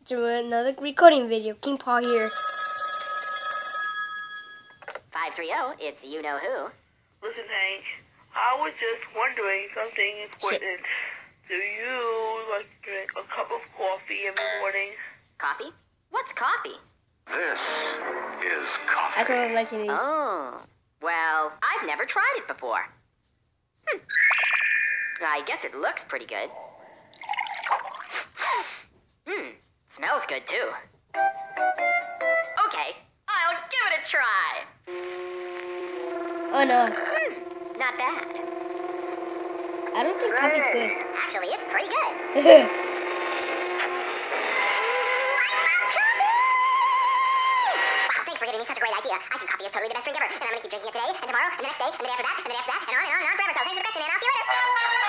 to another recording video. King Paw here. 530, it's you-know-who. Listen, Hank, I was just wondering something important. Do you like to drink a cup of coffee every morning? Coffee? What's coffee? This is coffee. That's what I'd like to use. Oh, well, I've never tried it before. I guess it looks pretty good. Smells good, too. Okay, I'll give it a try. Oh no, Not bad. I don't think coffee's good. Actually, it's pretty good. Wow, thanks for giving me such a great idea. I think coffee is totally the best drink ever, and I'm gonna keep drinking it today, and tomorrow, and the next day, and the day after that, and the day after that, and on and on and on forever. So thanks for the question, man. I'll see you later.